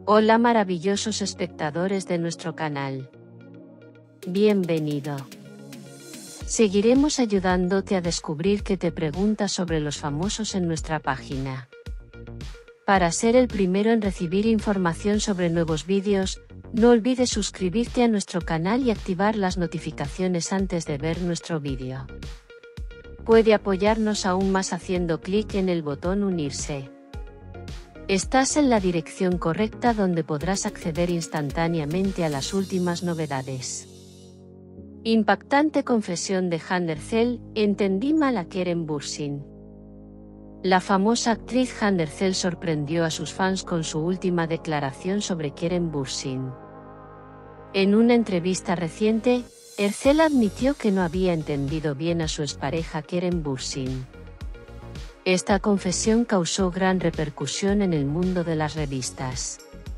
Hola maravillosos espectadores de nuestro canal. Bienvenido. Seguiremos ayudándote a descubrir qué te preguntas sobre los famosos en nuestra página. Para ser el primero en recibir información sobre nuevos vídeos, no olvides suscribirte a nuestro canal y activar las notificaciones antes de ver nuestro vídeo. Puede apoyarnos aún más haciendo clic en el botón unirse. Estás en la dirección correcta donde podrás acceder instantáneamente a las últimas novedades. Impactante confesión de Hande Erçel, entendí mal a Kerem Bürsin. La famosa actriz Hande Erçel sorprendió a sus fans con su última declaración sobre Kerem Bürsin. En una entrevista reciente, Erçel admitió que no había entendido bien a su expareja Kerem Bürsin. Esta confesión causó gran repercusión en el mundo de las revistas.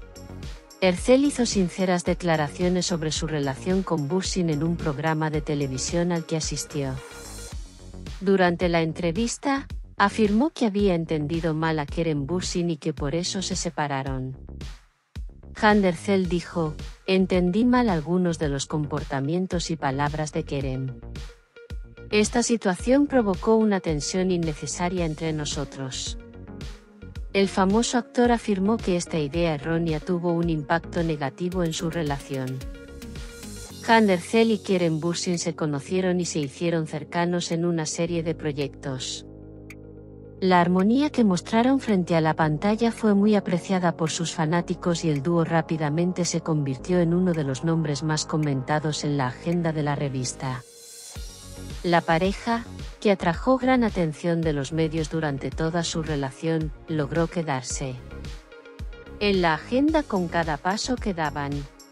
Erçel hizo sinceras declaraciones sobre su relación con Bürsin en un programa de televisión al que asistió. Durante la entrevista, afirmó que había entendido mal a Kerem Bürsin y que por eso se separaron. Hande Erçel dijo: "Entendí mal algunos de los comportamientos y palabras de Kerem. Esta situación provocó una tensión innecesaria entre nosotros". El famoso actor afirmó que esta idea errónea tuvo un impacto negativo en su relación. Hande Erçel y Kerem Bürsin se conocieron y se hicieron cercanos en una serie de proyectos. La armonía que mostraron frente a la pantalla fue muy apreciada por sus fanáticos y el dúo rápidamente se convirtió en uno de los nombres más comentados en la agenda de la revista. La pareja, que atrajo gran atención de los medios durante toda su relación, logró quedarse en la agenda con cada paso que daban.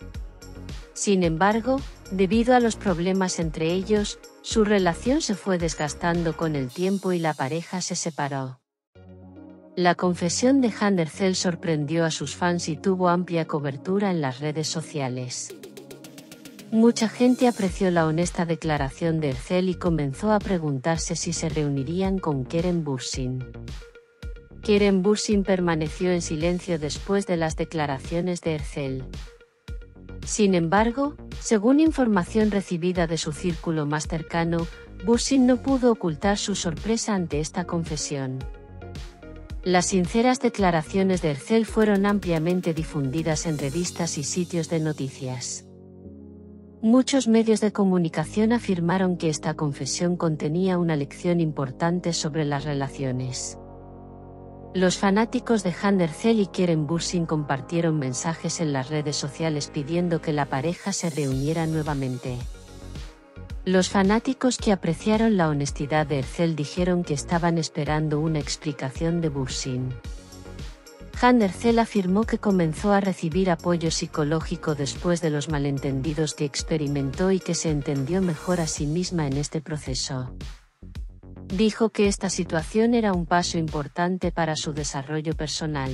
Sin embargo, debido a los problemas entre ellos, su relación se fue desgastando con el tiempo y la pareja se separó. La confesión de Hande Erçel sorprendió a sus fans y tuvo amplia cobertura en las redes sociales. Mucha gente apreció la honesta declaración de Erçel y comenzó a preguntarse si se reunirían con Kerem Bürsin. Kerem Bürsin permaneció en silencio después de las declaraciones de Erçel. Sin embargo, según información recibida de su círculo más cercano, Bürsin no pudo ocultar su sorpresa ante esta confesión. Las sinceras declaraciones de Erçel fueron ampliamente difundidas en revistas y sitios de noticias. Muchos medios de comunicación afirmaron que esta confesión contenía una lección importante sobre las relaciones. Los fanáticos de Hande Erçel y Kerem Bürsin compartieron mensajes en las redes sociales pidiendo que la pareja se reuniera nuevamente. Los fanáticos que apreciaron la honestidad de Erçel dijeron que estaban esperando una explicación de Bürsin. Hande Erçel afirmó que comenzó a recibir apoyo psicológico después de los malentendidos que experimentó y que se entendió mejor a sí misma en este proceso. Dijo que esta situación era un paso importante para su desarrollo personal.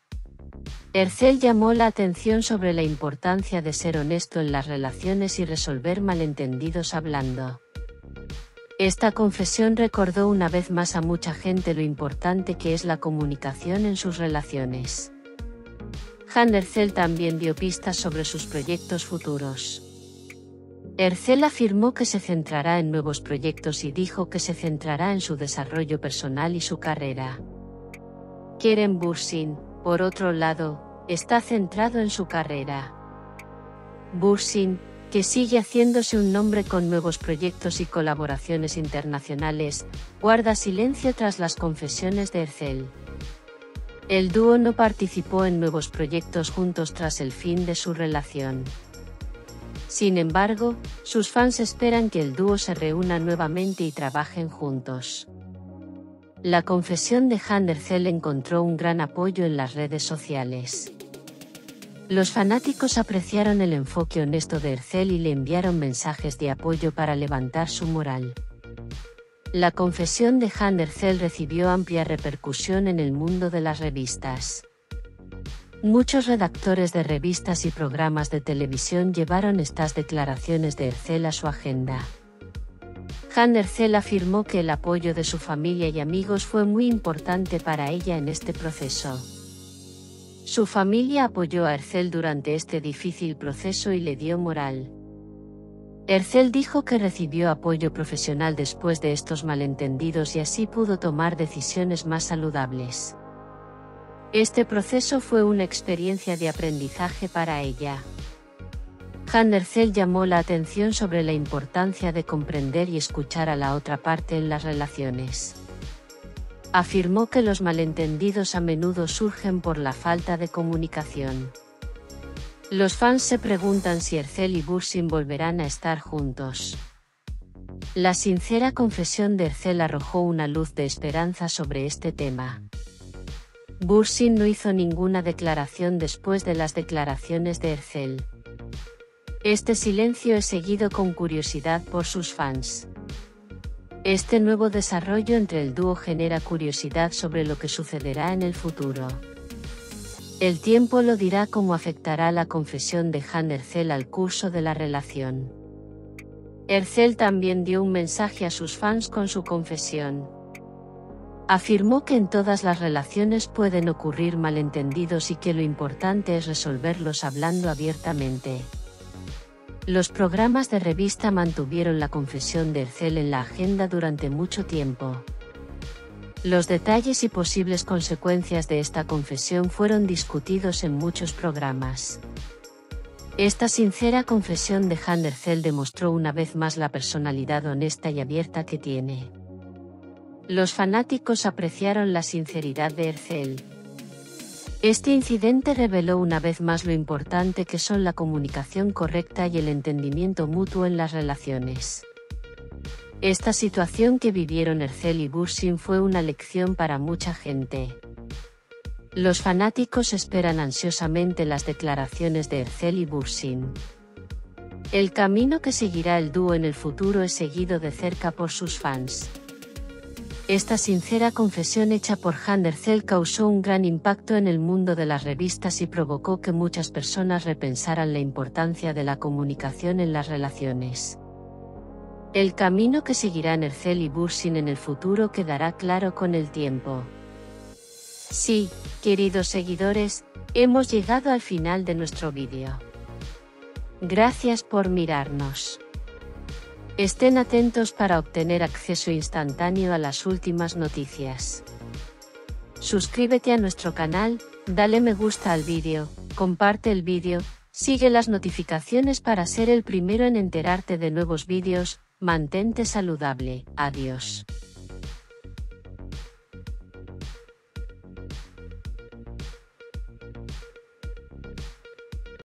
Erçel llamó la atención sobre la importancia de ser honesto en las relaciones y resolver malentendidos hablando. Esta confesión recordó una vez más a mucha gente lo importante que es la comunicación en sus relaciones. Hande Erçel también dio pistas sobre sus proyectos futuros. Erçel afirmó que se centrará en nuevos proyectos y dijo que se centrará en su desarrollo personal y su carrera. Kerem Bürsin, por otro lado, está centrado en su carrera. Bürsin, que sigue haciéndose un nombre con nuevos proyectos y colaboraciones internacionales, guarda silencio tras las confesiones de Erçel. El dúo no participó en nuevos proyectos juntos tras el fin de su relación. Sin embargo, sus fans esperan que el dúo se reúna nuevamente y trabajen juntos. La confesión de Hande Erçel encontró un gran apoyo en las redes sociales. Los fanáticos apreciaron el enfoque honesto de Erçel y le enviaron mensajes de apoyo para levantar su moral. La confesión de Hande Erçel recibió amplia repercusión en el mundo de las revistas. Muchos redactores de revistas y programas de televisión llevaron estas declaraciones de Erçel a su agenda. Hande Erçel afirmó que el apoyo de su familia y amigos fue muy importante para ella en este proceso. Su familia apoyó a Ercel durante este difícil proceso y le dio moral. Ercel dijo que recibió apoyo profesional después de estos malentendidos y así pudo tomar decisiones más saludables. Este proceso fue una experiencia de aprendizaje para ella. Han Ercel llamó la atención sobre la importancia de comprender y escuchar a la otra parte en las relaciones. Afirmó que los malentendidos a menudo surgen por la falta de comunicación. Los fans se preguntan si Ercel y Bursin volverán a estar juntos. La sincera confesión de Ercel arrojó una luz de esperanza sobre este tema. Bursin no hizo ninguna declaración después de las declaraciones de Ercel. Este silencio es seguido con curiosidad por sus fans. Este nuevo desarrollo entre el dúo genera curiosidad sobre lo que sucederá en el futuro. El tiempo lo dirá cómo afectará la confesión de Han Ercel al curso de la relación. Ercel también dio un mensaje a sus fans con su confesión. Afirmó que en todas las relaciones pueden ocurrir malentendidos y que lo importante es resolverlos hablando abiertamente. Los programas de revista mantuvieron la confesión de Ercel en la agenda durante mucho tiempo. Los detalles y posibles consecuencias de esta confesión fueron discutidos en muchos programas. Esta sincera confesión de Han Ercel demostró una vez más la personalidad honesta y abierta que tiene. Los fanáticos apreciaron la sinceridad de Ercel. Este incidente reveló una vez más lo importante que son la comunicación correcta y el entendimiento mutuo en las relaciones. Esta situación que vivieron Ercel y Bursin fue una lección para mucha gente. Los fanáticos esperan ansiosamente las declaraciones de Ercel y Bursin. El camino que seguirá el dúo en el futuro es seguido de cerca por sus fans. Esta sincera confesión hecha por Han Ercel causó un gran impacto en el mundo de las revistas y provocó que muchas personas repensaran la importancia de la comunicación en las relaciones. El camino que seguirán Ercel y Bursin en el futuro quedará claro con el tiempo. Sí, queridos seguidores, hemos llegado al final de nuestro vídeo. Gracias por mirarnos. Estén atentos para obtener acceso instantáneo a las últimas noticias. Suscríbete a nuestro canal, dale me gusta al vídeo, comparte el vídeo, sigue las notificaciones para ser el primero en enterarte de nuevos vídeos. Mantente saludable. Adiós.